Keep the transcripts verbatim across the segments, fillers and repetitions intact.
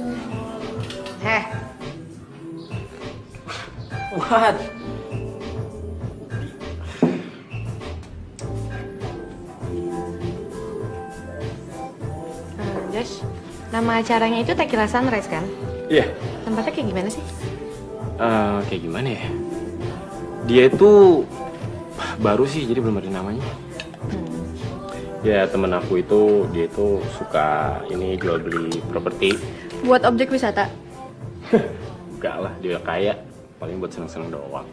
Heh. What? Uh, Josh, nama acaranya itu Tequila Sunrise kan? Iya. Yeah. Tempatnya kayak gimana sih? Uh, kayak gimana ya? Dia itu baru sih, jadi belum ada namanya. Hmm. Ya temen aku itu, dia itu suka ini jual beli properti. Buat objek wisata? Enggak lah, dia kaya. Paling buat seneng-seneng doang.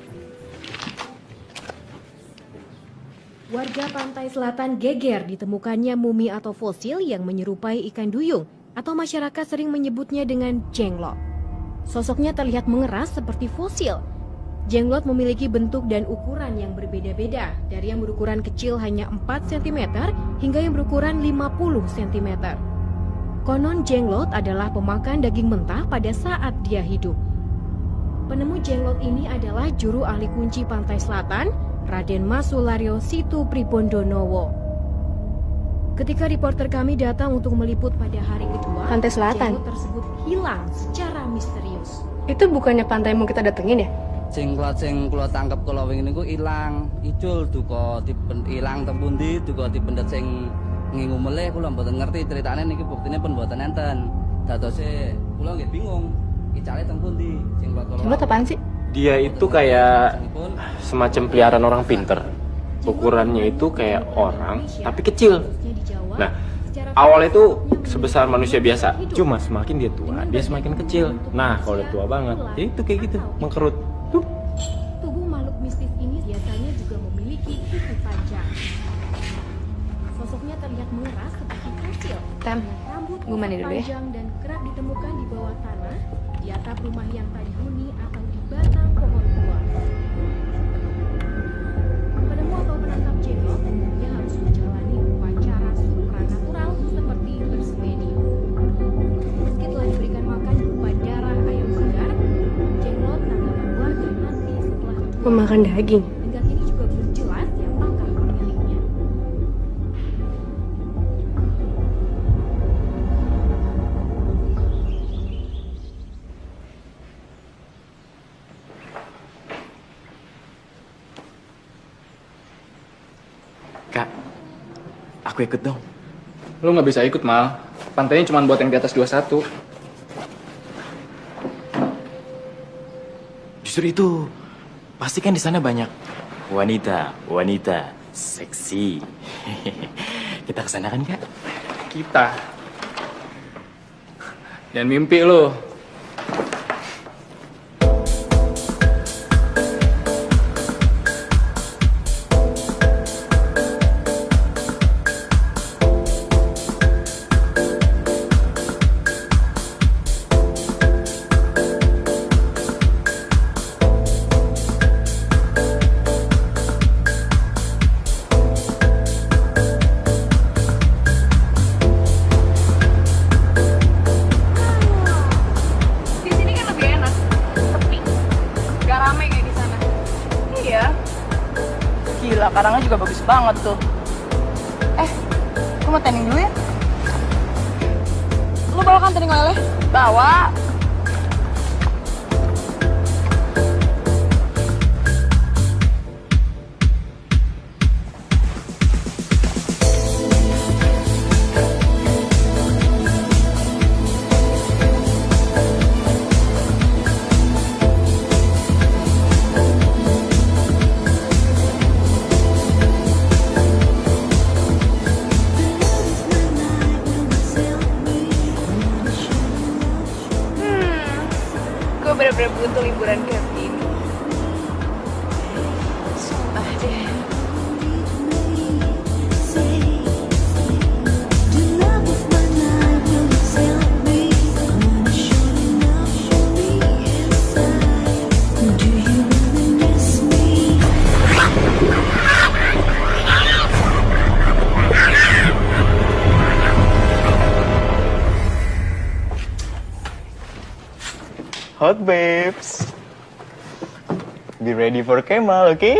Warga pantai selatan geger ditemukannya mumi atau fosil yang menyerupai ikan duyung atau masyarakat sering menyebutnya dengan jenglot. Sosoknya terlihat mengeras seperti fosil. Jenglot memiliki bentuk dan ukuran yang berbeda-beda, dari yang berukuran kecil hanya empat sentimeter hingga yang berukuran lima puluh sentimeter. Konon jenglot adalah pemakan daging mentah pada saat dia hidup. Penemu jenglot ini adalah juru ahli kunci pantai selatan, Raden Masulario Situ Pribondonowo. Ketika reporter kami datang untuk meliput pada hari kedua, pantai selatan jenglot tersebut hilang secara misterius. Itu bukannya pantai mau kita datengin ya? Jenglot sing kula tangkep kula wingi niku ilang, icul duka dipen ilang teng pundi, duka dipendet sing ngingu melih kula mboten ngerti critane niki buktine pun mboten enten. Dadose kula nggih bingung. Icale teng pundi? Jenglot kula. Jenglot apaan sih? Dia itu kayak semacam peliharaan orang pinter. Ukurannya itu kayak orang tapi kecil. Nah, awalnya itu sebesar manusia biasa. Cuma semakin dia tua, dia semakin kecil. Nah, kalau udah tua banget, ya itu kayak gitu, mengkerut. Tuh. Tubuh makhluk mistis ini biasanya juga memiliki kuku panjang. Sosoknya terlihat mengeras seperti fosil. Tem, rambut gue mandi dulu ya. Panjang dan kerap ditemukan di bawah tanah, di atap rumah yang tak dihuni atau di batang pohon tua. Penemu atau penangkap jenglot umumnya harus menjalani upacara supranatural seperti bersemedi. Meski telah diberikan makan berupa darah ayam segar, jenglot tanggapan warga nanti setelah memakan daging. hingga kini juga belum jelas siapakah pemiliknya. Kak, aku ikut dong. Lu nggak bisa ikut, Mal. Pantainya cuma buat yang di atas dua puluh satu. Justru itu, pasti kan di sana banyak wanita, wanita seksi. Kita kesana kan, Kak? Kita. Dan mimpi lu. Karangnya juga bagus banget tuh. Eh, aku mau tanning dulu ya. Lu bawa kan tanning oilnya? Bawa. Bener-bener butuh liburan kayak gini. Sumpah deh. Hot babes, be ready for Kemal, oke? Okay?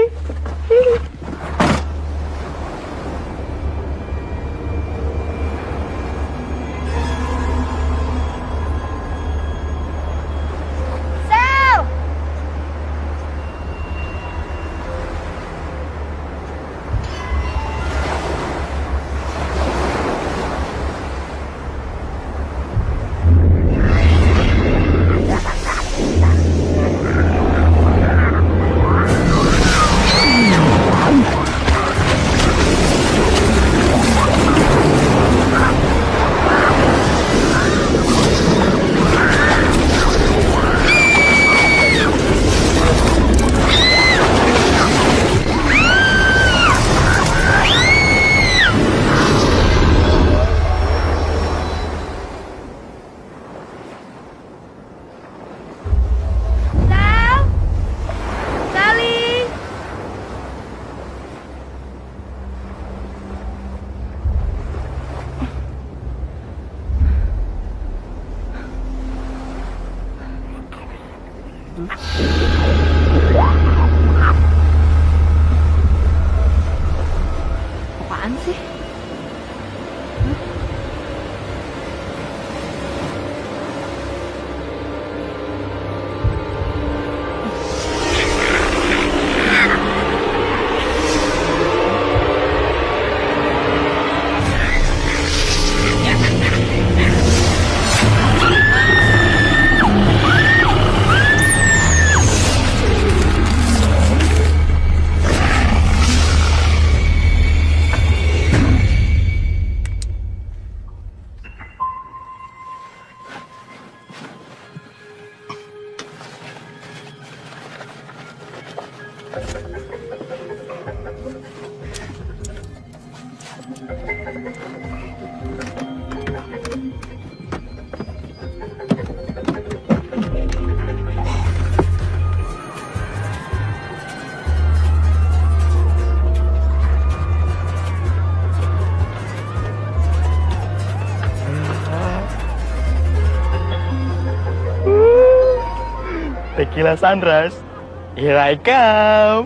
Tequila Sunrise. Here I come.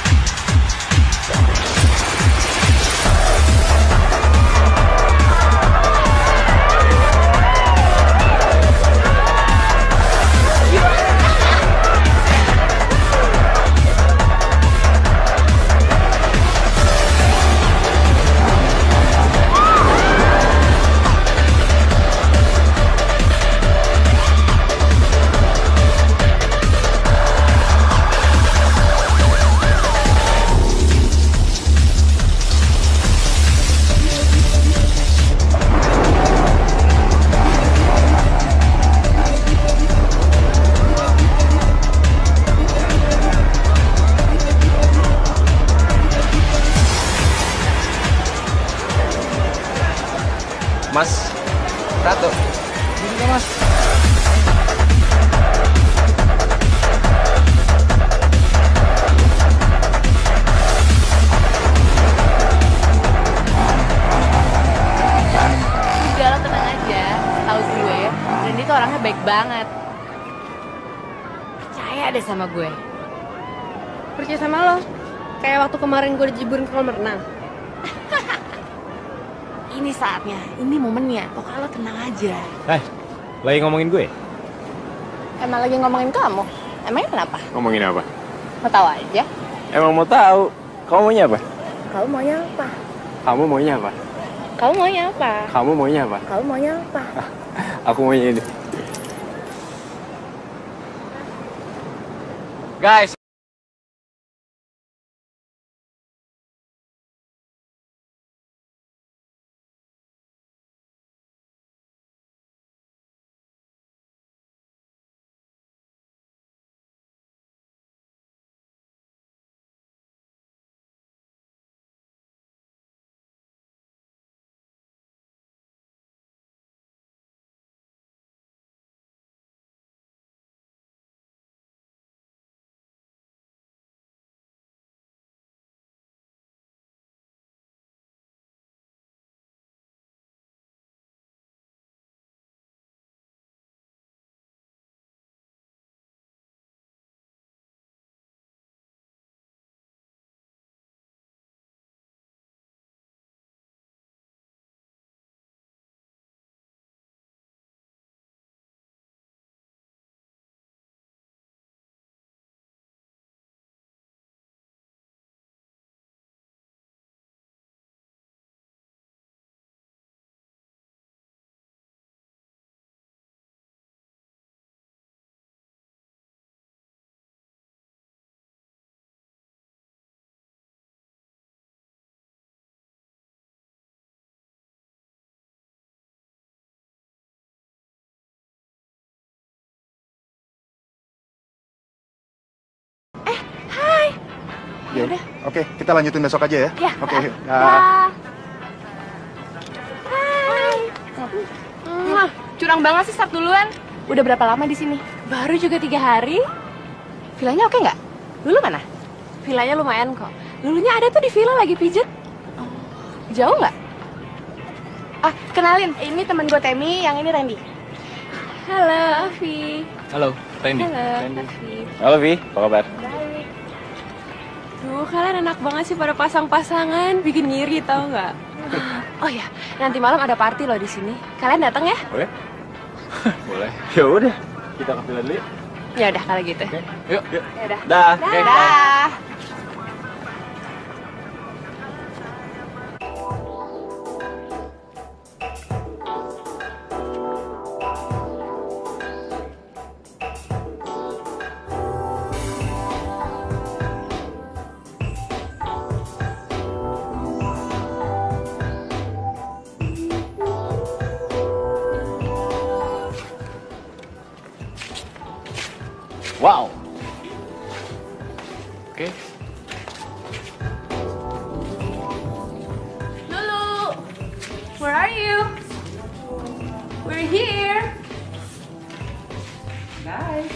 Mas, Ratu. Ini Mas. Udah lo tenang aja, tahu gue, Randy tuh orangnya baik banget. Percaya deh sama gue. Percaya sama lo? Kayak waktu kemarin gue dijeburin ke kolam renang. Ini saatnya, ini momennya. Pokoknya lo tenang aja. Eh, lagi ngomongin gue? Emang lagi ngomongin kamu? Emangnya kenapa? Ngomongin apa? Mau tahu aja. Emang mau tahu. Kamu maunya apa? Kamu maunya apa? Kamu maunya apa? Kamu maunya apa? Kamu maunya apa? Kamu maunya apa? Aku maunya ini. Guys. Ya udah. Oke, kita lanjutin besok aja ya. Ya. Oke. Dah. Dah. Hai. Hmm, curang banget sih start duluan. Udah berapa lama di sini? Baru juga tiga hari. Villanya oke nggak? Lulu mana? Villanya lumayan kok. Lulunya ada tuh di villa lagi pijet. Oh, jauh nggak? Ah, kenalin. Ini teman gue Temi, yang ini Randy. Halo, Afi. Halo, Randy. Halo, Randy. Afi. Halo Vi, apa kabar? Baik. Duh, kalian enak banget sih pada pasang-pasangan, bikin ngiri tau nggak? Oh ya, nanti malam ada party loh di sini. Kalian datang ya? Boleh? Boleh. Ya udah, kita ke villa dulu. Ya udah kalau gitu. Oke, yuk. Yuk. Ya udah. Dah. Dah. Wow. Oke. Lulu, where are you? We're here. Hi.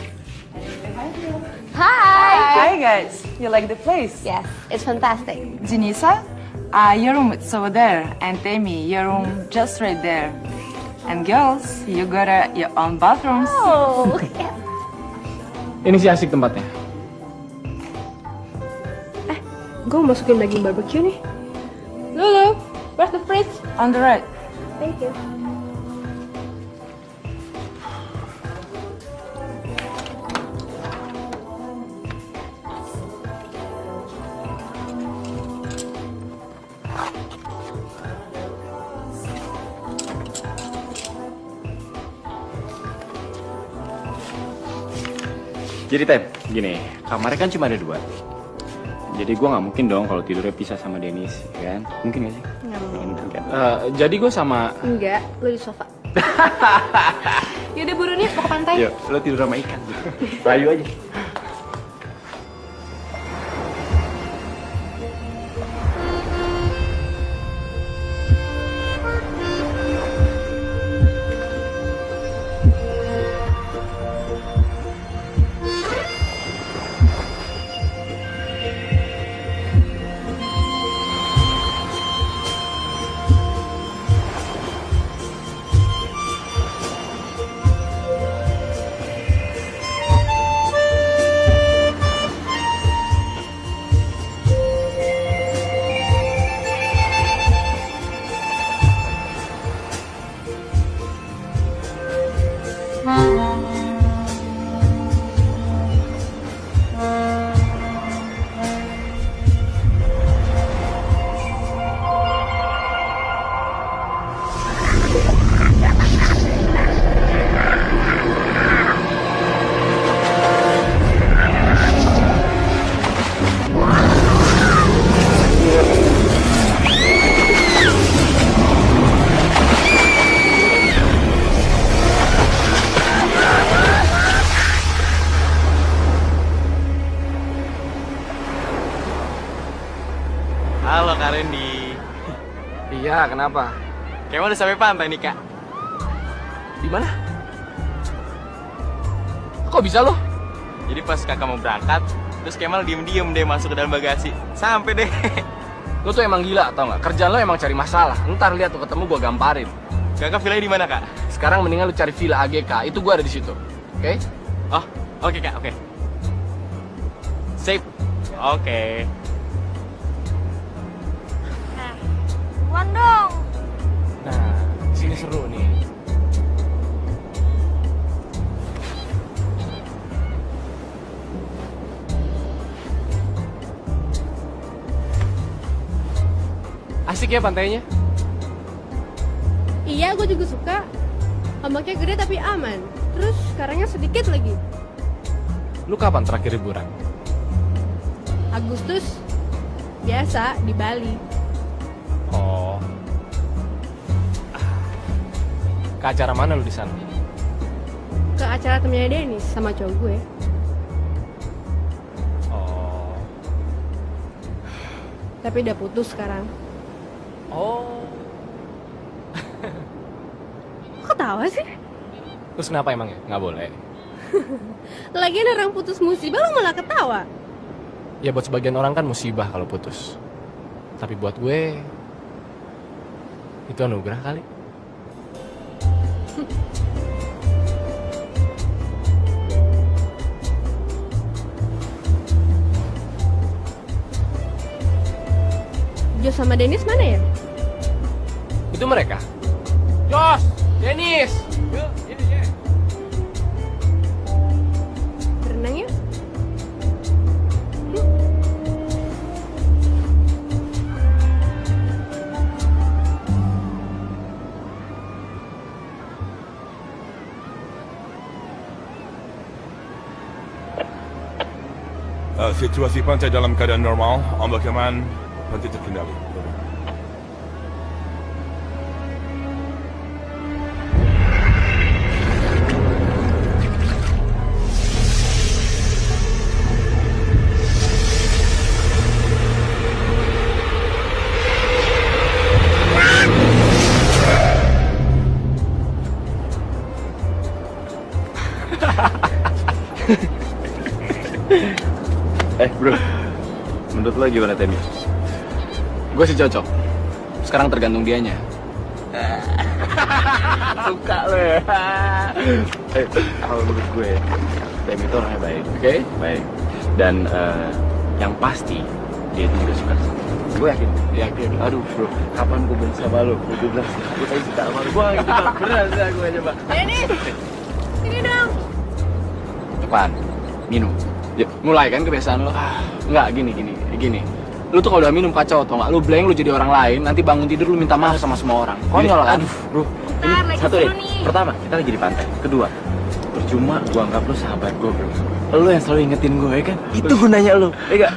Hi guys, you like the place? Yes, it's fantastic. Janisa, uh, your room is over there, and Temi, your room just right there. And girls, you got uh, your own bathrooms. Oh. Ini sih asik tempatnya. Eh, gue mau masukin daging barbecue nih. Lulu, where's the fridge? On the right. Thank you. Jadi Tem, gini, kamarnya kan cuma ada dua. Jadi gue nggak mungkin dong kalau tidurnya pisah sama Dennis, kan? Mungkin gak sih? Nggak mungkin. Kan? Uh, jadi gue sama... Enggak, lu di sofa. Yaudah buruan ya, mau ke pantai. Yuk, lo tidur sama ikan. Rayu aja. Halo Kak Randy. Iya, kenapa? Kemal udah sampai pantai nih Kak. Di mana? Kok bisa lo? Jadi pas kakak mau berangkat, terus Kemal diem-diem deh masuk ke dalam bagasi. Sampai deh. Lo tuh emang gila, tau nggak? Kerjaan lo emang cari masalah. Ntar lihat tuh ketemu gua gamparin. Kakak villanya di mana Kak? Sekarang mendingan lo cari villa A G K. Itu gua ada di situ. Oke? Okay? Oh, oke okay, Kak, oke. Okay. Sip. Oke. Okay. Buruan dong. Nah, sini seru nih. Asik ya pantainya? Iya, gue juga suka. Ombaknya gede tapi aman. Terus sekarangnya sedikit lagi. Lu kapan terakhir liburan? Agustus. Biasa, di Bali. Oh. Ke acara mana lu di sana? Ke acara temennya Dennis sama cowok gue. Oh. Tapi udah putus sekarang. Oh. Kok ketawa sih? Terus kenapa emang ya? Nggak boleh. Lagian orang putus musibah lo malah ketawa. Ya buat sebagian orang kan musibah kalau putus. Tapi buat gue itu anugerah kali. Jo sama Dennis mana ya? Itu mereka. Jos, Dennis. Yuk, iya, iya. Berenang yuk. Uh, situasi pantai dalam keadaan normal, ombak aman, pantai terkendali. Eh bro, menurut lo gimana Temi? Gue sih cocok. Sekarang tergantung dianya. Suka lo ya. Eh, kalau menurut gue Temi itu orangnya baik. Oke? Okay? Baik. Dan uh, yang pasti dia itu juga suka sama gue. Yakin? Yakin. Aduh bro, kapan gue benci sama lo? Gue bilang sih, gue tadi suka sama lo. Gue gitu bang, beneran sih gue coba. Dennis, sini dong. Depan, minum. Ya, mulai kan kebiasaan lo. Enggak, gini, gini, gini. Lu tuh kalau udah minum kacau tau gak? Lu blank, lu jadi orang lain, nanti bangun tidur lu minta maaf sama semua orang. Konyol kan? Aduh bro, ini Bentar, satu deh. nih. Pertama, kita lagi di pantai. Kedua, percuma gue anggap lu sahabat gue bro. Lu yang selalu ingetin gue ya kan? Itu gunanya lu, ya gak?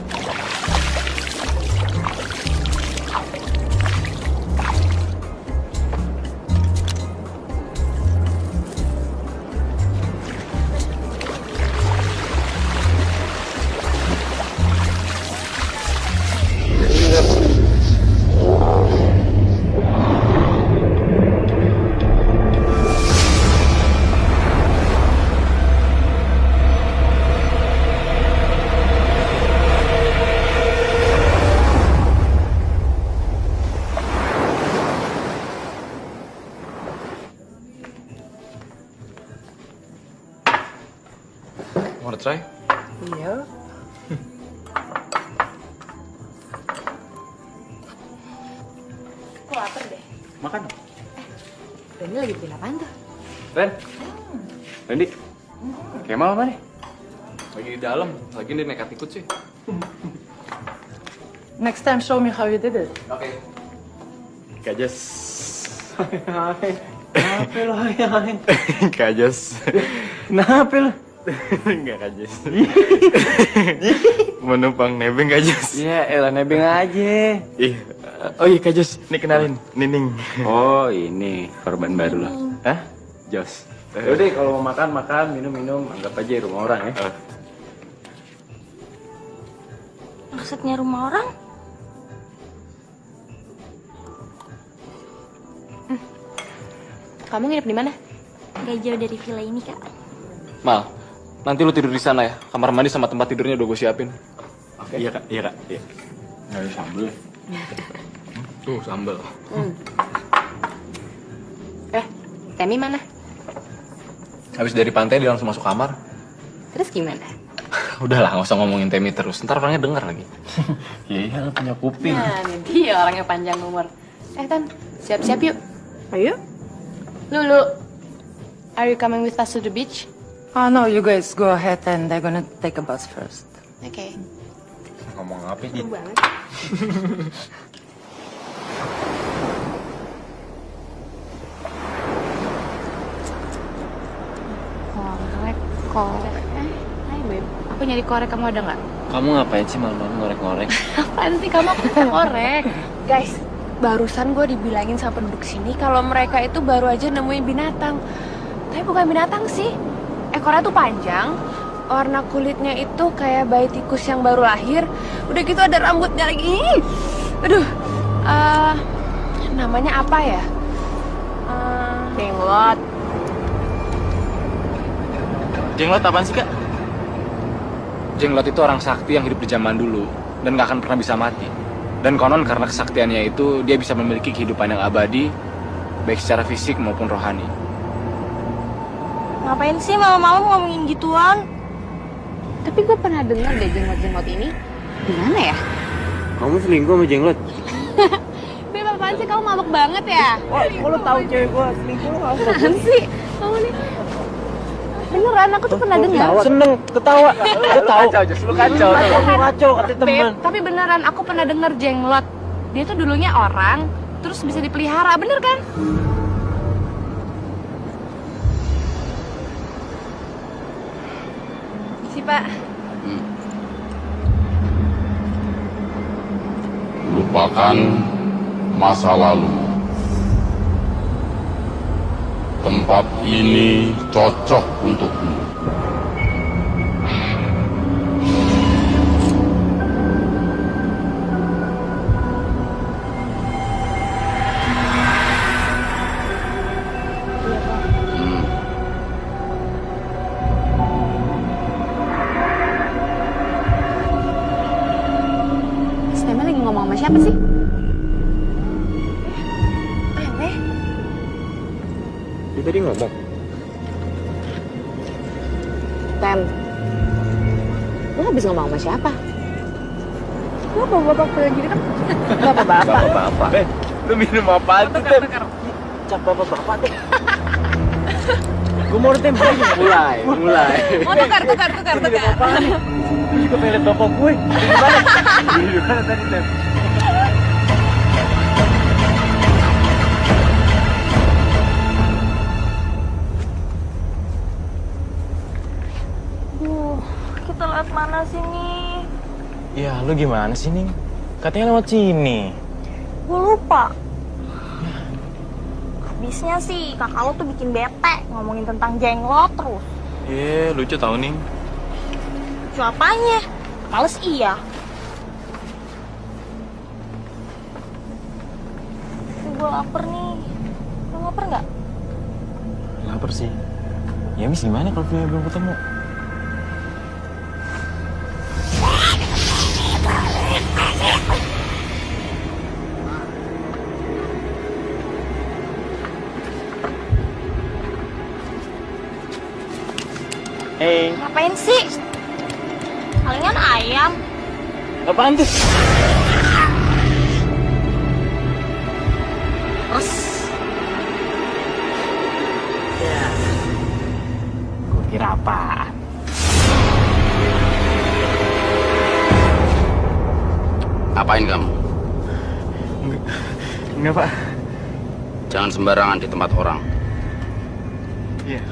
Wanna try? Iya. Aku lapar deh. Makan. Randy lagi bikin apaan tuh? Ren? Randy? Kemal apa nih? Lagi di dalam, lagi dia nekat ikut sih. Next time show me how you did it. Oke. Okay. Kajas. Kenapa lo hai hai? Kajas. Kenapa lo? Enggak Kajas. Menumpang nebeng Kajas. Iya, elah nebeng aja. Ih. Oh iya Kajas, nih kenalin, Nining. Oh, ini korban baru lo. Hah? Jos. Yaudah, kalau mau makan, makan, minum-minum, anggap aja rumah orang ya. Oh. Maksudnya rumah orang? Hmm. Kamu nginep di mana? Gak jauh dari villa ini, Kak. Mal, nanti lu tidur di sana ya. Kamar mandi sama tempat tidurnya udah gue siapin. Oke. Iya Kak, iya Kak. Iya. Nggak ada sambel. Tuh, sambel. Hmm. Eh, Temi mana? Habis dari pantai dia langsung masuk kamar. Terus gimana? Udahlah, nggak usah ngomongin Temi terus. Ntar orangnya denger lagi. Iya, iya, lo punya kuping. Nah, ini dia orangnya panjang umur. Eh, Tan, siap-siap yuk. Ayo. Lulu, are you coming with us to the beach? Oh no, you guys go ahead and they're gonna take a bus first. Oke. Okay. Ngomong apa sih? banget. Korek, korek. Eh, hai Beb. Aku nyari korek, kamu ada nggak? Kamu ngapain sih malam-malam ngorek-ngorek? Apaan sih kamu? Aku bukan korek. Guys, barusan gue dibilangin sama penduduk sini kalau mereka itu baru aja nemuin binatang. Tapi bukan binatang sih. Ekornya tuh panjang, warna kulitnya itu kayak bayi tikus yang baru lahir. Udah gitu ada rambutnya lagi. Aduh, uh, namanya apa ya? Uh, jenglot. Jenglot apaan sih Kak? Jenglot itu orang sakti yang hidup di zaman dulu dan gak akan pernah bisa mati. Dan konon karena kesaktiannya itu dia bisa memiliki kehidupan yang abadi, baik secara fisik maupun rohani. Ngapain sih malam-malam ngomongin gituan? Tapi gue pernah dengar deh jenglot-jenglot ini. Di mana ya? Kamu selingkuh sama jenglot? Beb, apaan sih kamu mabuk banget ya? Oh, lo tahu cewek gue selingkuh lo? Apaan sih? Kamu nih. Beneran, aku tuh pernah dengar. Seneng, ketawa. Lo tahu? Kacau, Jess. Lu kacau. Lo kacau, kata teman. Beb, tapi beneran aku pernah dengar jenglot. Dia tuh dulunya orang, terus bisa dipelihara, bener kan? Si Pak. Hmm. Lupakan masa lalu. Tempat ini cocok untukmu. Hmm. Mas Temi lagi ngomong sama siapa sih? Eh, aneh. Dia tadi ngomong. Ten, lu habis ngomong sama siapa? Lu bapak-bapak pulang gini kan? Bapak-bapak. Bapak-bapak. Eh, lu minum apaan tuh, Tem? Cap bapak-bapak, Tem. Gue mau Tem, mulai, mulai. Mau tukar, tukar, tukar, tukar. Gue juga pengen liat bapak gue. Gimana? Gimana tadi, Tem? Duh, kita lewat mana sih nih? Ya, lu gimana sih, Ning? Katanya lewat sini. Gue lupa. Habisnya sih kakak lo tuh bikin bete ngomongin tentang jenglot terus. Iya, lucu tau, Ning. Lucu apanya? Males iya. Gue lapar nih. Lo lapar nggak? Lapar sih. Ya, Miss gimana kalau Villa belum ketemu? Hey. Ngapain sih? Palingan ayam. Apaan tuh? Terus. Ya. Gue kira apaan? Apain kamu? Enggak, enggak Pak. Jangan sembarangan di tempat orang. Iya.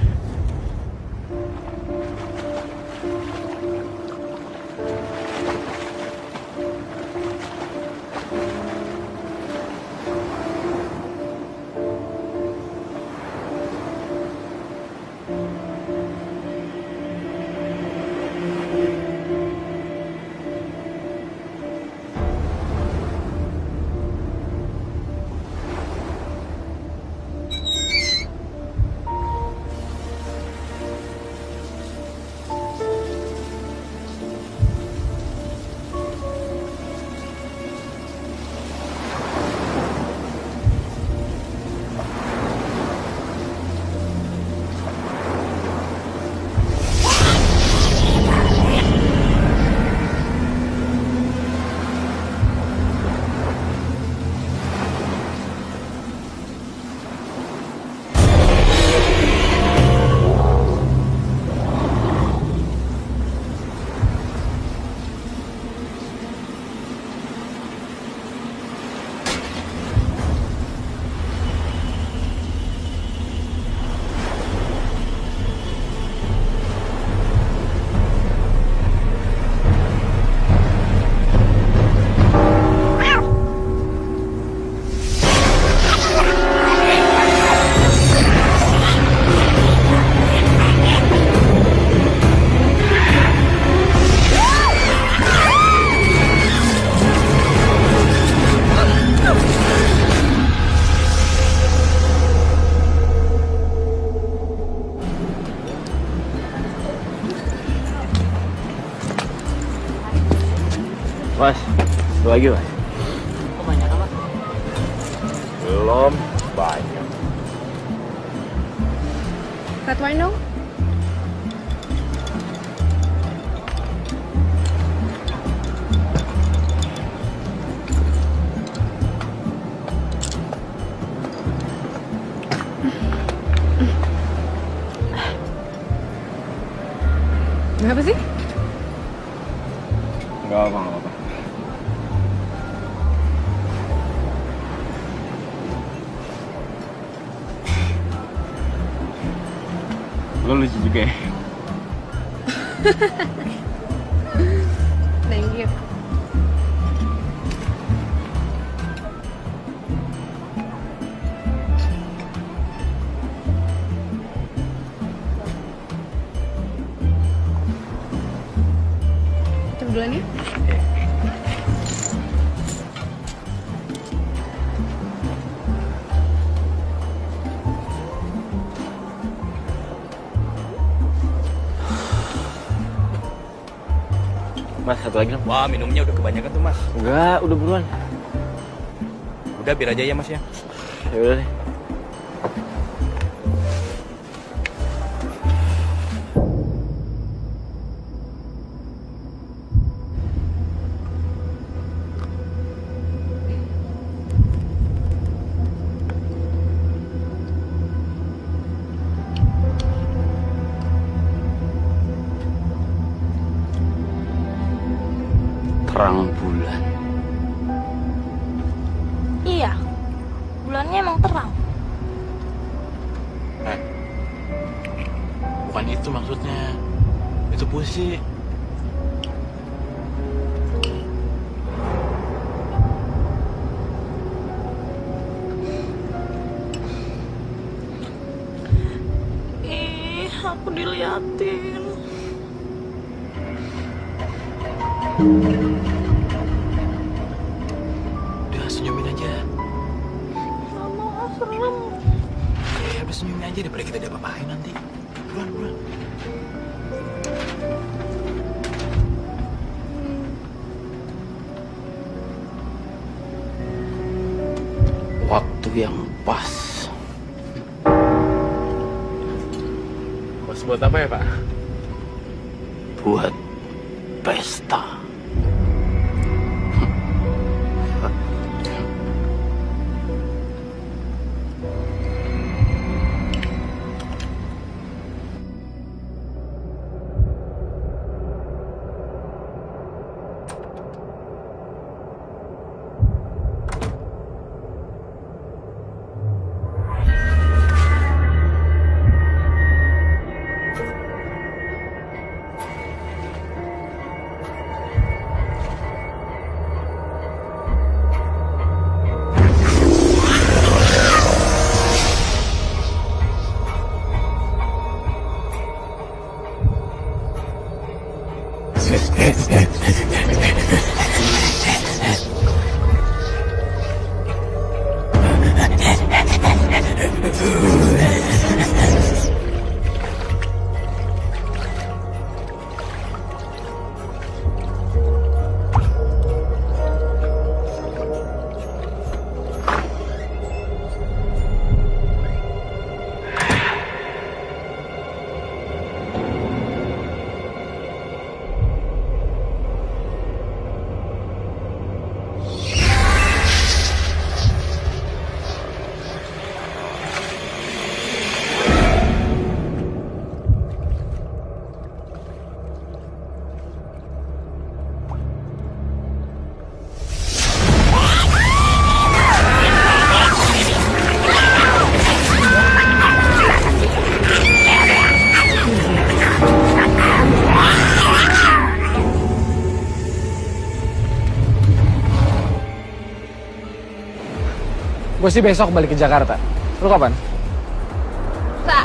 Mas, satu lagi mas. Kok banyak apa? Belum banyak. Red wine dong. Kenapa sih? Enggak apa, enggak apa. Lo lucu juga ya. Thank you. Kita duluan ya. Mas, satu lagi dong. Wah, minumnya udah kebanyakan tuh, Mas. Enggak, udah buruan. Udah, biar aja ya, Mas ya. Ya udah deh. terang bulan. Iya, bulannya emang terang. Eh, bukan itu maksudnya. Itu puisi. Ih, aku diliatin. Udah senyumin aja. Mama serem. Ya udah senyumin aja daripada kita diapa-apain nanti. Buruan, buruan. Waktu yang pas. Pas buat apa ya, Pak? Buat pesta. Gue sih besok balik ke Jakarta. Lu kapan? Sa.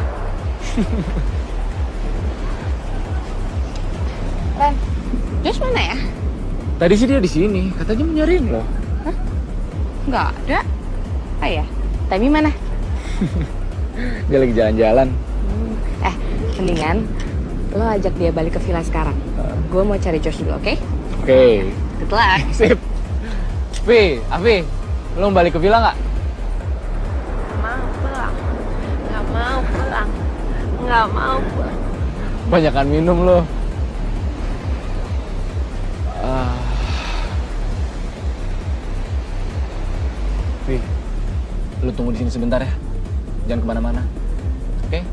Ren, Josh mana ya? Tadi sih dia di sini, katanya mau nyariin lo. Hah? Nggak ada. Ah ya, Tami mana? Dia lagi jalan-jalan. Hmm. Eh, mendingan lo ajak dia balik ke villa sekarang. Uh. Gue mau cari Josh dulu, oke? Okay? Oke. Okay. Good luck. Sip. Vi, Avi, lo mau balik ke villa nggak? Mau pulang, nggak mau pulang. Banyakan minum lo. Uh... Wih, lo tunggu di sini sebentar ya, jangan kemana-mana, oke? Okay?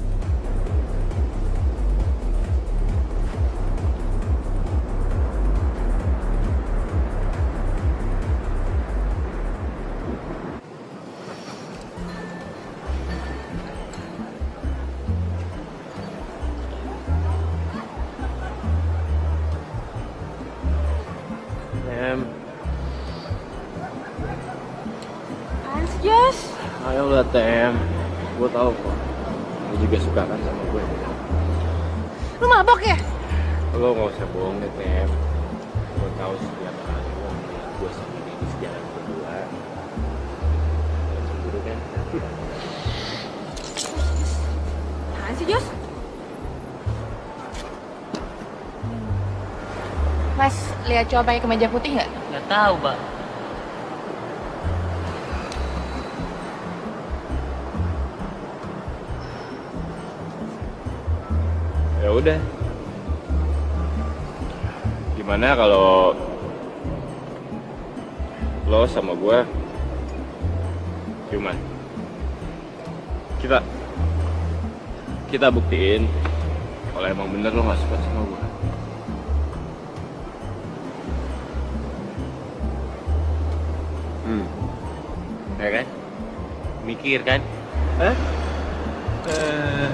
Josh. Ayolah Tem, gue tahu kok. Lu juga suka kan sama gue. Lu mabok ya? Lo nggak usah bohong deh Tem. Gue tahu setiap kali lo melihat gue sama dia di sejalan berdua. Gak cemburu kan? Apaan sih Josh? Mas, lihat cowok pakai kemeja putih nggak? Nggak tahu, Pak. Ya udah. Gimana kalau lo sama gue cuman kita kita buktiin kalau emang bener lo nggak suka sama gue. Hmm. Ya kan? Mikir kan? Hah? Uh...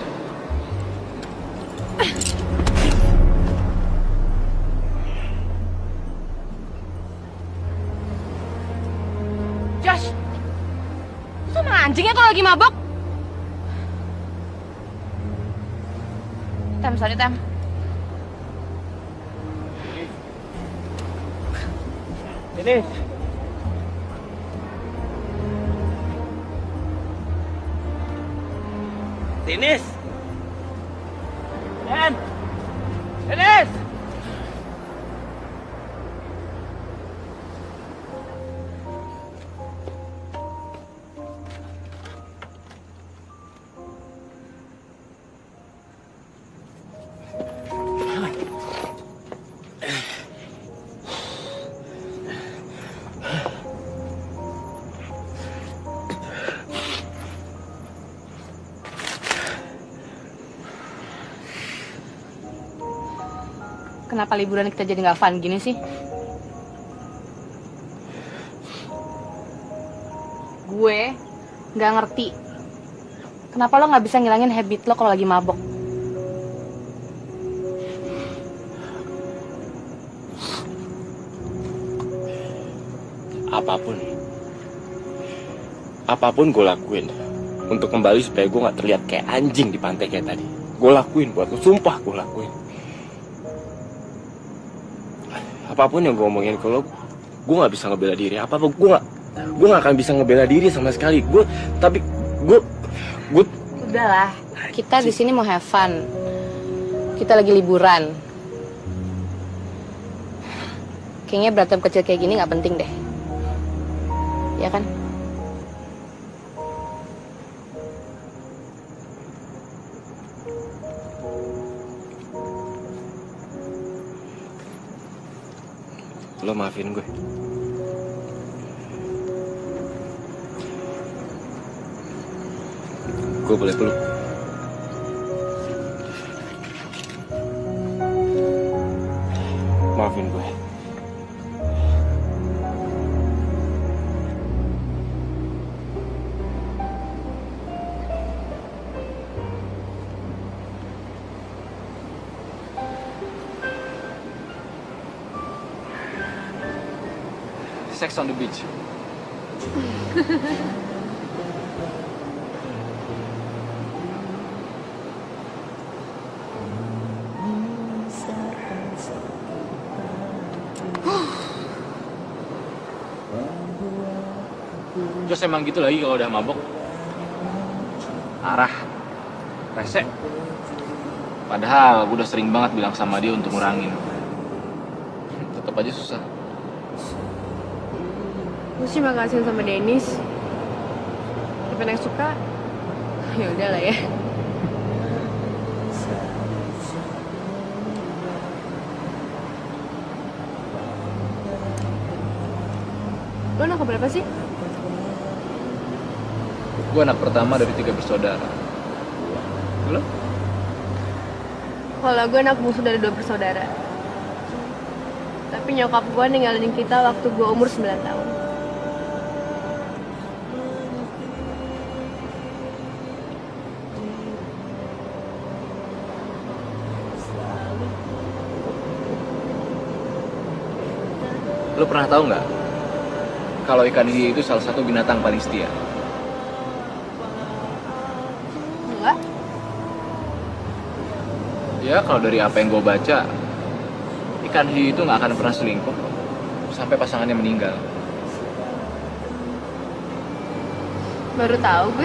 Josh, lu sama anjingnya kalau lagi mabok? Tem, sorry Tem. Ini. Tinis. Den. Tinis. Kenapa liburan kita jadi nggak fun gini sih? Gue nggak ngerti. Kenapa lo nggak bisa ngilangin habit lo kalau lagi mabok? Apapun, apapun gue lakuin untuk kembali supaya gue nggak terlihat kayak anjing di pantai kayak tadi. Gue lakuin buat lo, sumpah gue lakuin. Apapun yang gue omongin ke lo, gue nggak bisa ngebela diri. Apa apa gue nggak, gue nggak akan bisa ngebela diri sama sekali. Gue, tapi gue, gue. Udahlah, kita di sini mau have fun. Kita lagi liburan. Kayaknya berantem kecil kayak gini nggak penting deh, ya kan? Lo maafin gue. Gue boleh peluk. Maafin gue. Sex on the beach. Jos emang gitu lagi kalau udah mabok. Arah, rese. Padahal gue udah sering banget bilang sama dia untuk ngurangin. Tetap aja susah. Gue sih makasih sama Dennis. Tapi yang suka, ya udah lah ya. Lo anak berapa sih? Gue anak pertama dari tiga bersaudara. Lo? Kalau gue anak bungsu dari dua bersaudara. Tapi nyokap gue ninggalin kita waktu gue umur sembilan tahun. Lo pernah tahu nggak kalau ikan hiu itu salah satu binatang paling setia? Enggak. Ya kalau dari apa yang gue baca, ikan hiu itu nggak akan pernah selingkuh sampai pasangannya meninggal. Baru tahu gue.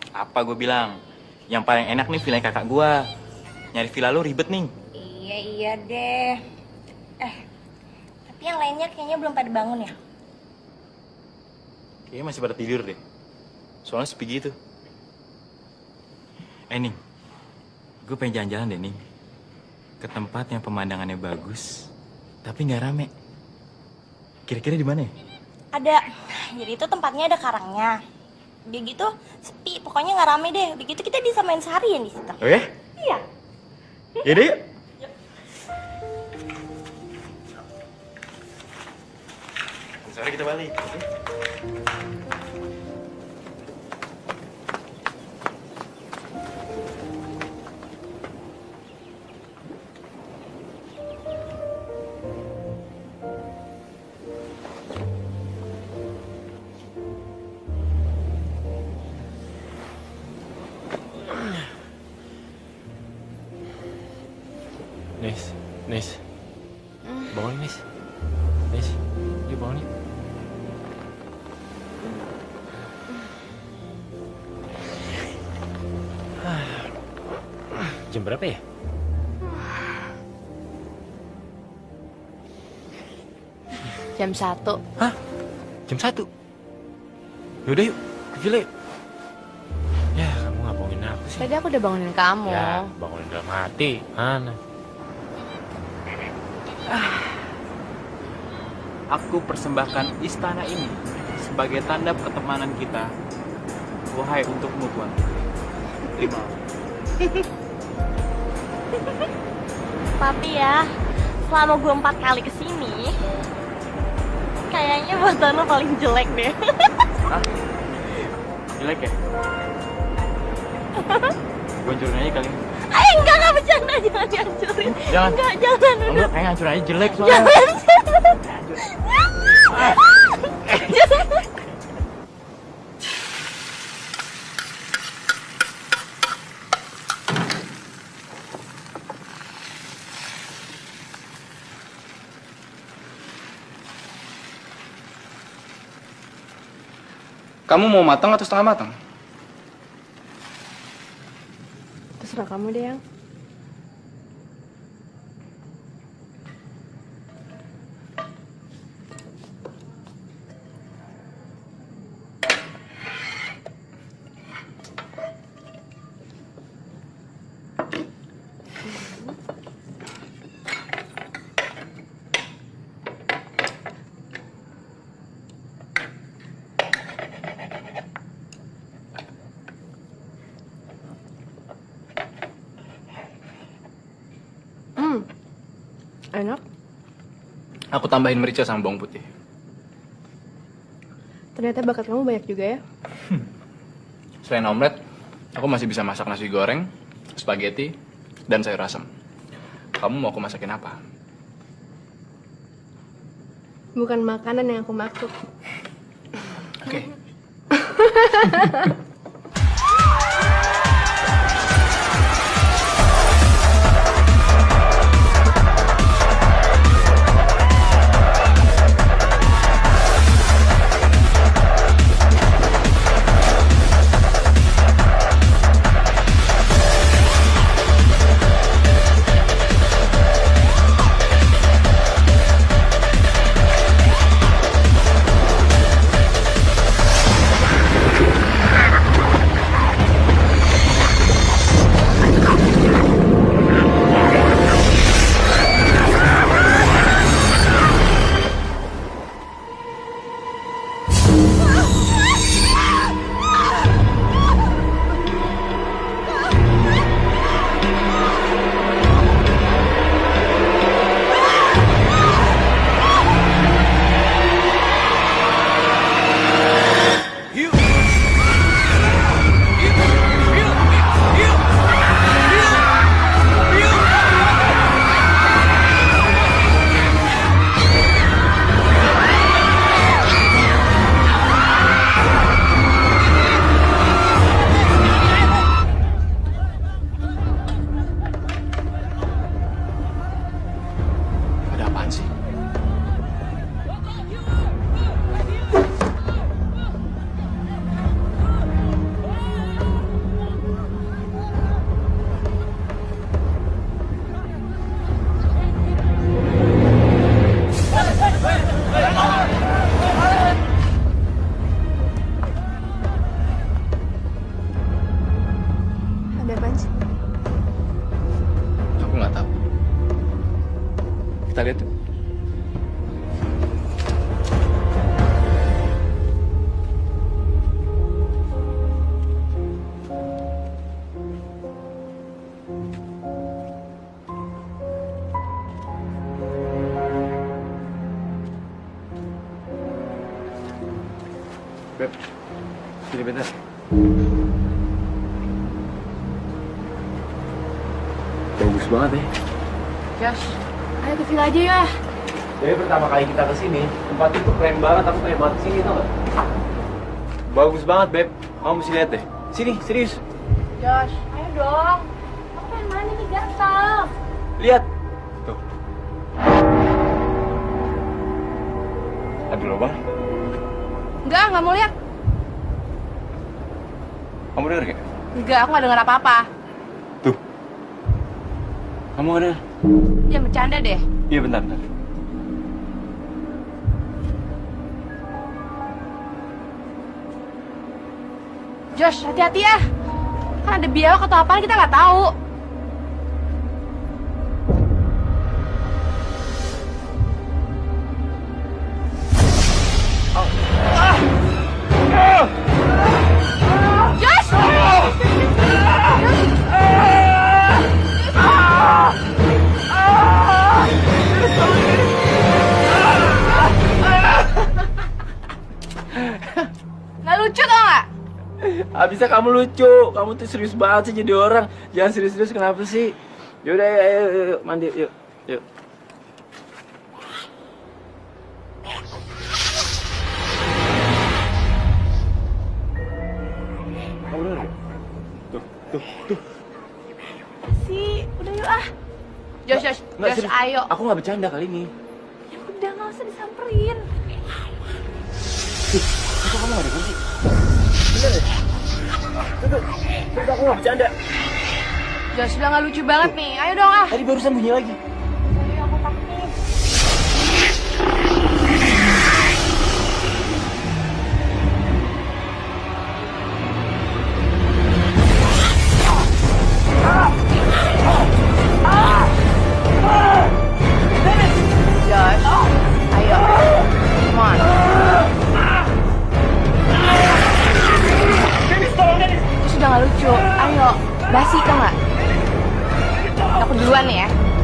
Apa gue bilang? Yang paling enak nih villa kakak gue. Nyari villa lu ribet nih. Iya iya deh. Eh, tapi yang lainnya kayaknya belum pada bangun ya. Kayaknya masih pada tidur deh. Soalnya sepi gitu. Eh Ning, gue pengen jalan-jalan deh Ning. Ke tempat yang pemandangannya bagus, tapi nggak rame. Kira-kira di mana ya? Ada, jadi itu tempatnya ada karangnya. Dia gitu sepi, pokoknya nggak rame deh. Begitu kita bisa main seharian di situ. Oh ya? Iya. Yaudah yuk. Sore kita balik. Oke? Nis, Nis, bangun Nis, Nis, yuk bangun yuk. Jam berapa ya? Jam satu. Hah? Jam satu? Yaudah yuk, ke villa yuk. Ya, kamu nggak bangunin aku sih. Tadi aku udah bangunin kamu. Ya, bangunin dalam hati. Mana? Aku persembahkan istana ini sebagai tanda pertemanan kita. Wahai untukmu, Tuan. Terima. Tapi ya, selama gue empat kali kesini, kayaknya foto lo paling jelek deh. Hah? Jelek ya? Gue hancurin aja kali. Eh enggak, enggak bercanda, jangan dihancurin. Jangan. Enggak, jangan. Enggak, kayak hancurin aja jelek soalnya. Jangan. Jangan. Kamu mau matang atau setengah matang? Terserah kamu deh, Yang. Hmm, enak. Aku tambahin merica sama bawang putih. Ternyata bakat kamu banyak juga ya. Selain omelet, aku masih bisa masak nasi goreng, spaghetti, dan sayur asam. Kamu mau aku masakin apa? Bukan makanan yang aku maksud. Oke. kita lihat tuh. Beb, sini bentar. Bagus banget ya. Josh, ayo ke villa aja ya. Jadi pertama kali kita kesini, tempat itu keren banget, aku pengen banget kesini, tau gak? Bagus banget, Beb. Kamu mesti lihat deh. Sini, serius. Josh, ayo dong. Aku pengen main ini gatal. Lihat. Tuh. Aduh, Loba. Enggak, nggak mau lihat. Kamu denger gak? Enggak, aku nggak dengar apa-apa. Tuh. Kamu gak denger? Jangan bercanda deh. Iya, bentar, bentar. Josh, hati-hati ya. Kan ada biawak atau apaan kita nggak tahu. Josh! Nggak lucu tau nggak? Abisnya kamu lucu, kamu tuh serius banget sih jadi orang. Jangan serius-serius kenapa sih? Yaudah, ayo, ayo, ayo, ayo, mandi, yuk, yuk. Kamu denger gak? Tuh, tuh, tuh. Sih, udah yuk ah. Josh, Josh, Nggak, Josh, serius. ayo. Aku nggak bercanda kali ini. Ya udah, nggak usah disamperin. Tuh, kok kamu nggak denger sih? Bener deh. Tuh, tuh, tuh, aku nggak bercanda. Josh, udah nggak lucu banget nih. Ayo dong ah. Tadi barusan bunyi lagi. Ayo, aku takut. Josh, ayo. Come on. Josh, udah nggak lucu. Ayo, basi tau nggak? Aku duluan nih ya.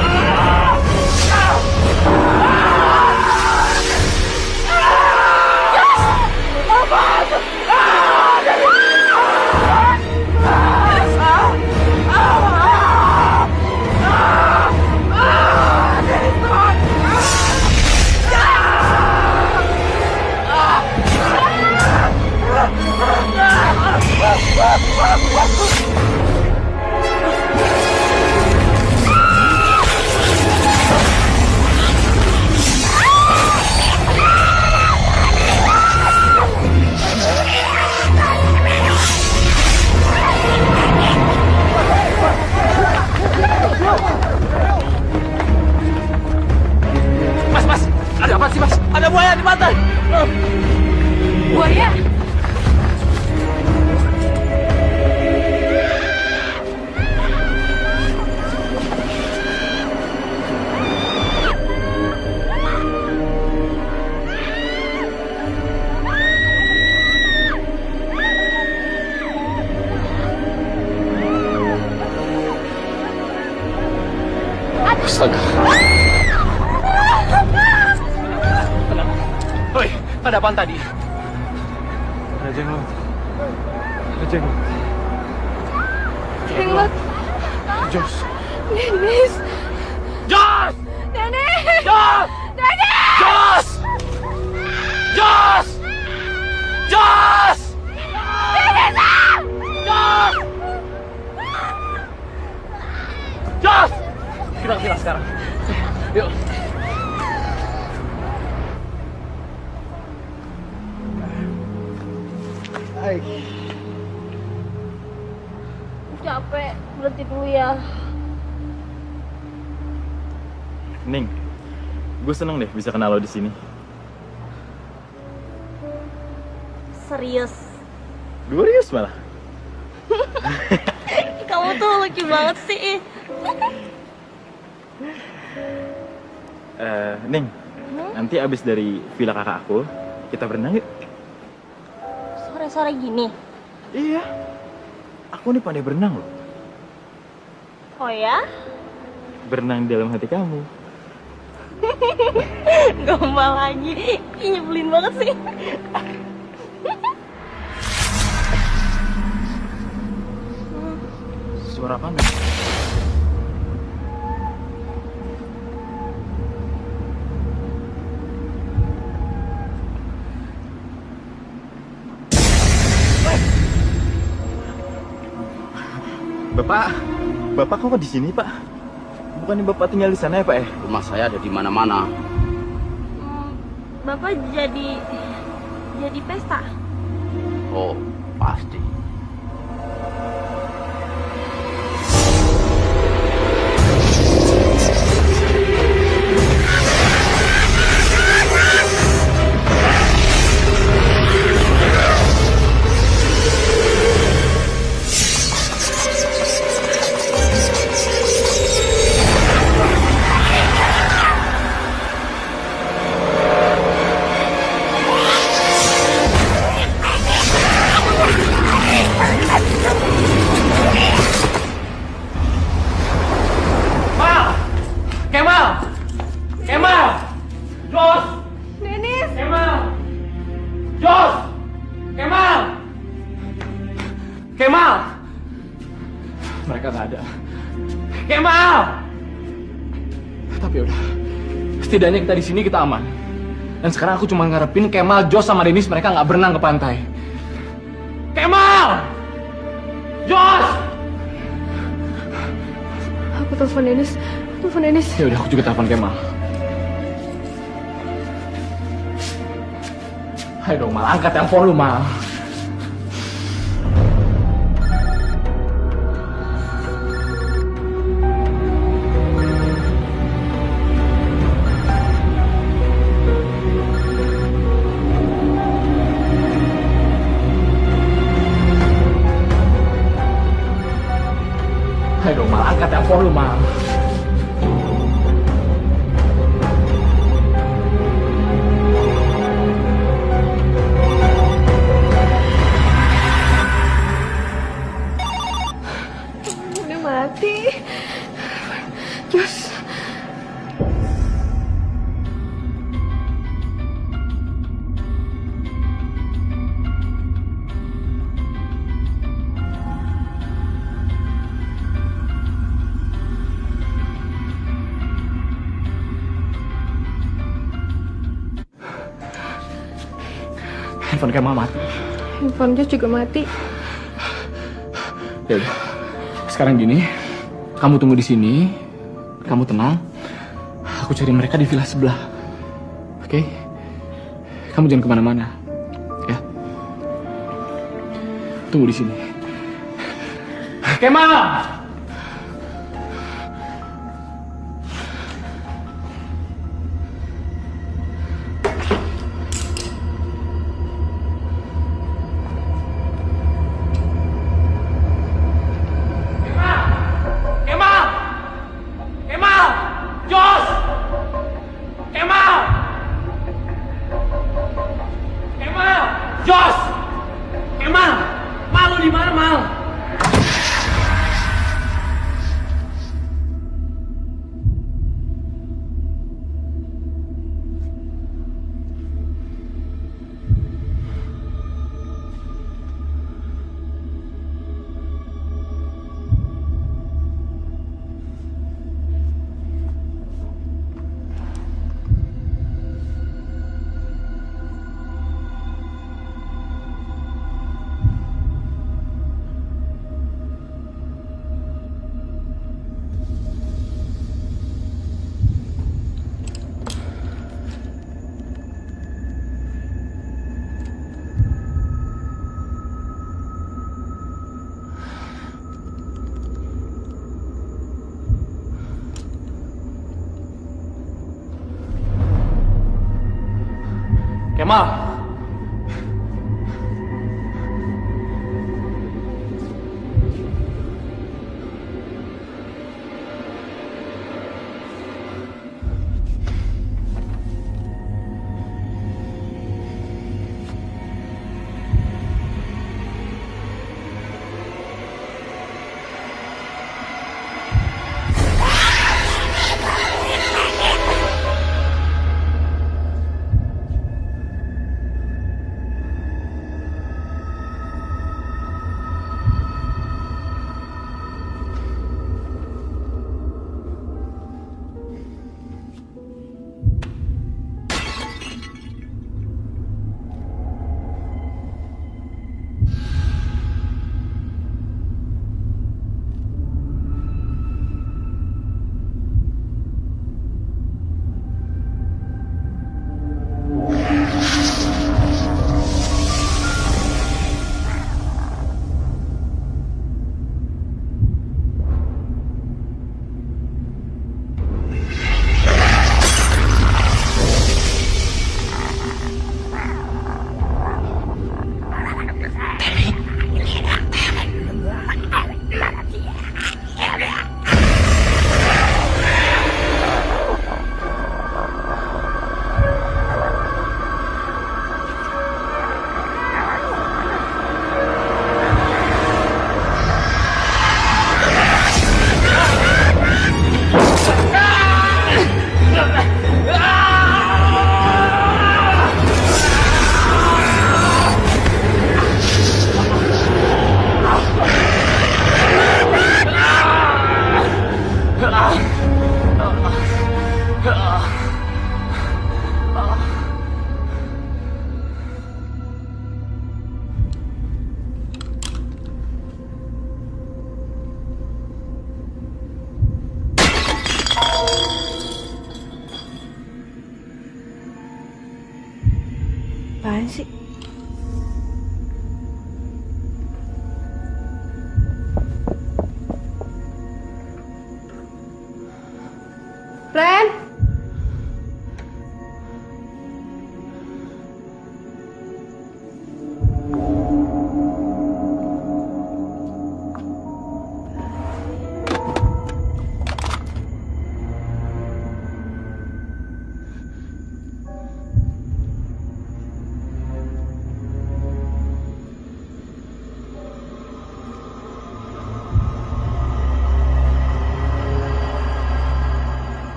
Mas, mas, ada apa sih mas? Ada buaya di pantai. Buaya? Astaga. Tenang. Hoi, ada apaan tadi? Ada jenglot. Ada jenglot. Jenglot. Jos. Dennis. Jos! Dennis. Jos! Dennis. Jos! Jos! Jos! Dennis. Jos! Jos! Kita ke villa sekarang. Yuk. Hai. Capek, berhenti dulu ya. Ning, gue seneng deh bisa kenal lo di sini. Serius. Glorious malah. Kamu tuh lucu banget sih. Eh, Ning, Hmm? nanti abis dari villa kakak aku, kita berenang yuk. Sore-sore gini? Iya. Aku nih pandai berenang loh. Oh ya? Berenang di dalam hati kamu. Gombal lagi. Ih, nyebelin banget sih. Suara apa nih? Bapak, Bapak kok di sini, Pak? Bukannya Bapak tinggal di sana ya, Pak? Eh? Rumah saya ada di mana-mana. Hmm, Bapak jadi jadi pesta. Oh, pasti. Kemal! Kemal! Jos! Dennis! Kemal! Jos! Kemal! Kemal! Mereka nggak ada. Kemal! Tapi udah, setidaknya kita di sini kita aman. Dan sekarang aku cuma ngarepin Kemal, Jos sama Dennis mereka nggak berenang ke pantai. Kemal! Jos! Aku telepon Dennis. Telepon Dennis. Ya udah, aku juga telepon Kemal. Ayo dong, Mal, angkat telepon lu, Mal. Ayo dong, Mal, angkat telepon lu, Mal. Udah mati. Jos. Handphone Kemal mati. Handphone Jos juga mati. Ya udah. Sekarang gini, kamu tunggu di sini, kamu tenang. Aku cari mereka di villa sebelah. Oke? Kamu jangan kemana-mana, ya. Tunggu di sini. Kemal! Kemal! Kemal! Jos! Kemal! Kemal! Jos! Kemal! Mal, lu di mana, Mal? Kemal!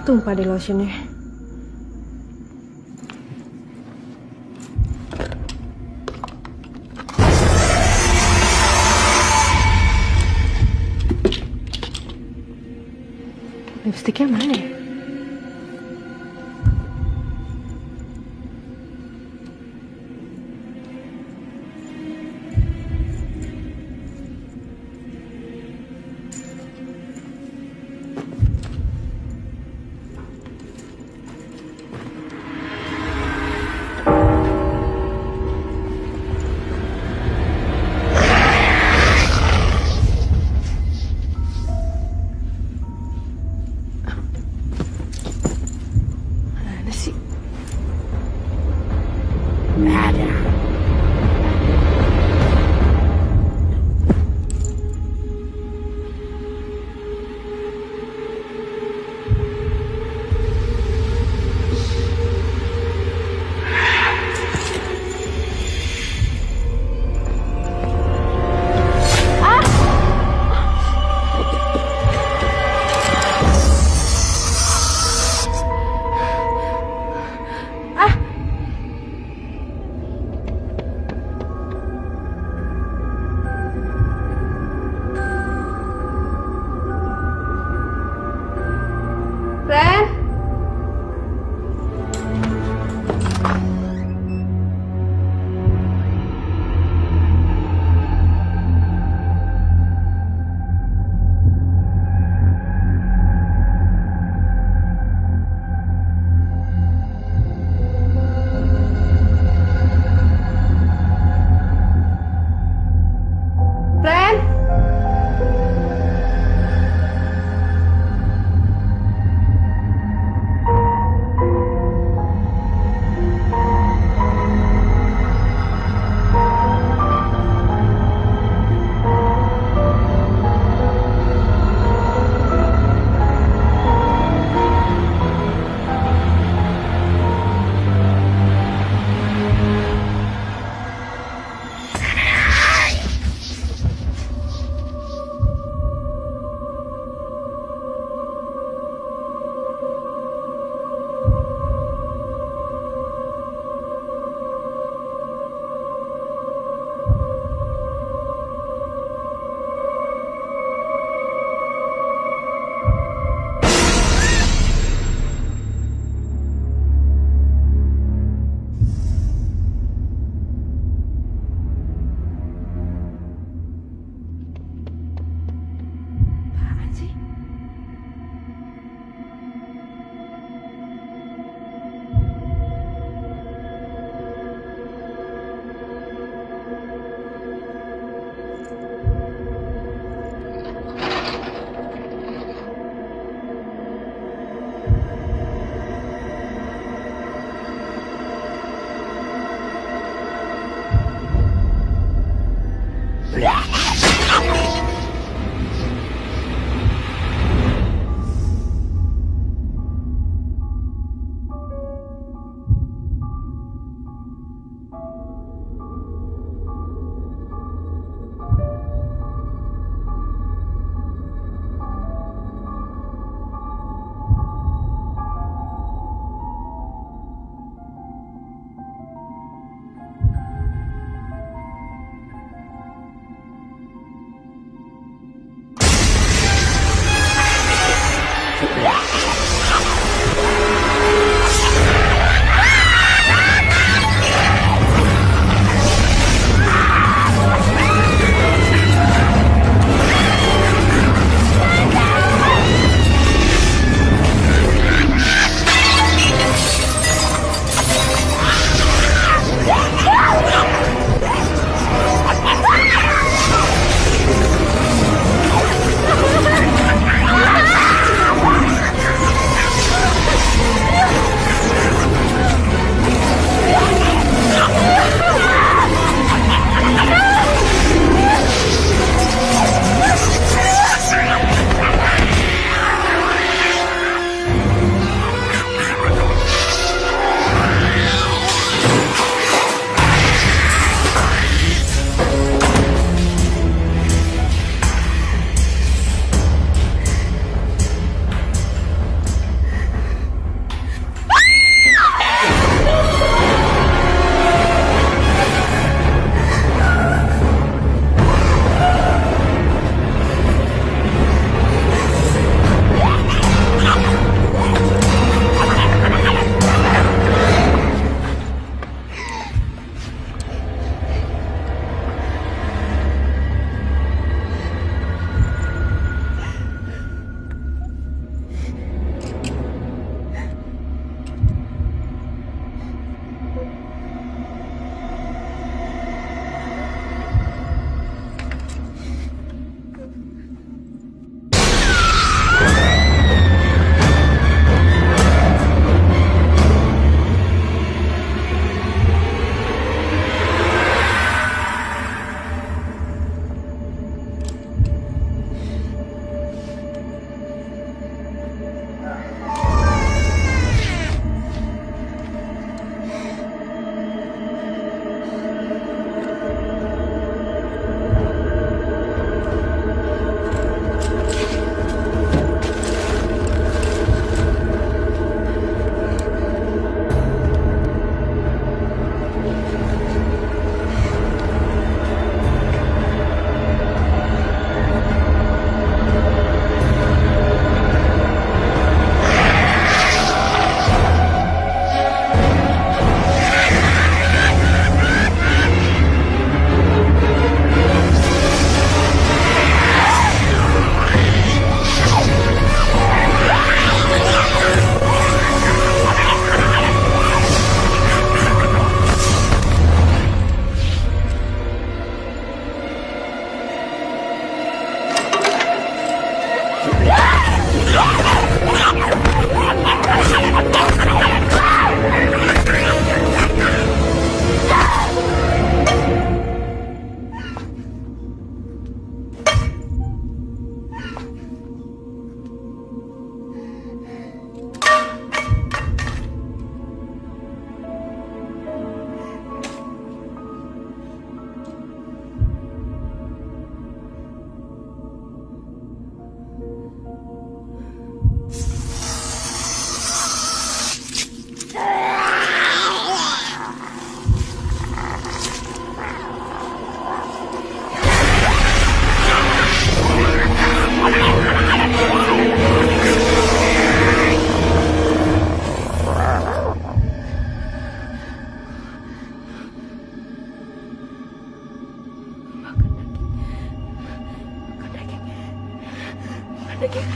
Tumpah deh lotionnya. Lipstiknya mana ya? Geger.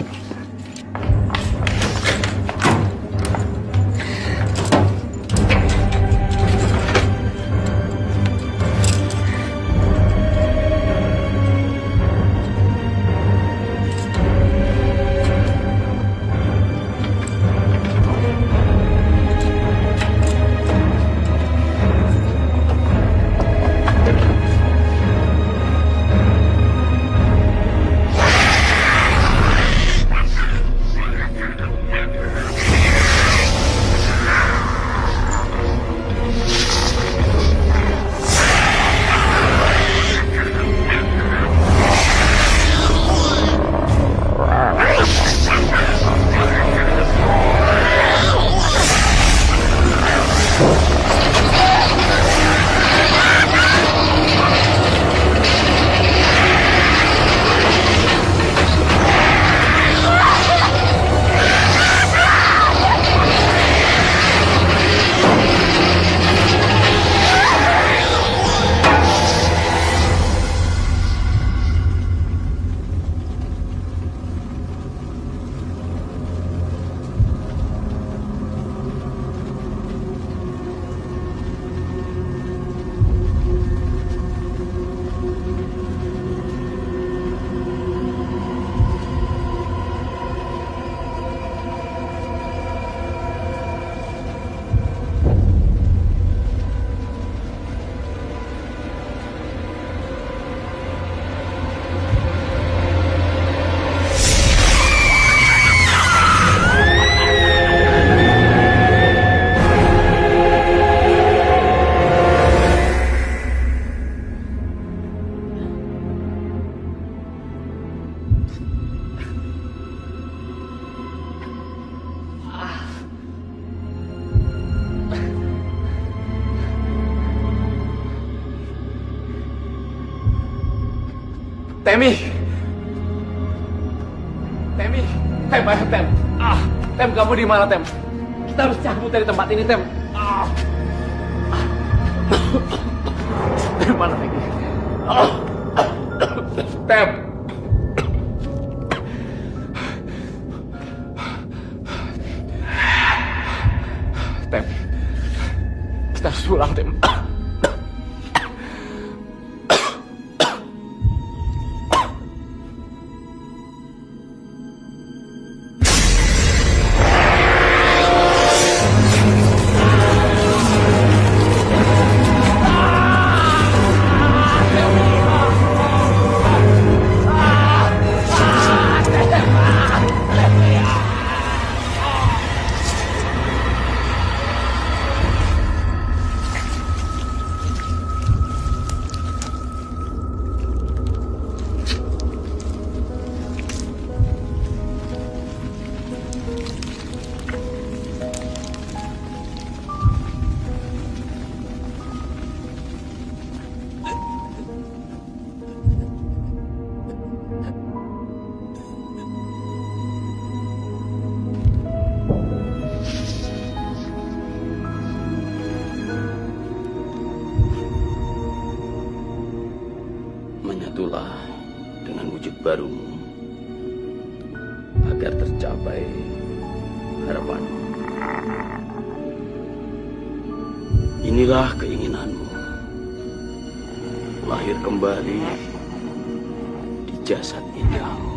Temi, Temi, Tem, ayo Tem. Ah, Tem, kamu di mana Tem? Kita harus cabut dari tempat ini Tem. Ah, Tem mana lagi? Ah, Tem. Tem, kita harus pulang Tem. Menyatulah dengan wujud barumu agar tercapai harapanmu. Inilah keinginanmu, lahir kembali di jasad indahmu.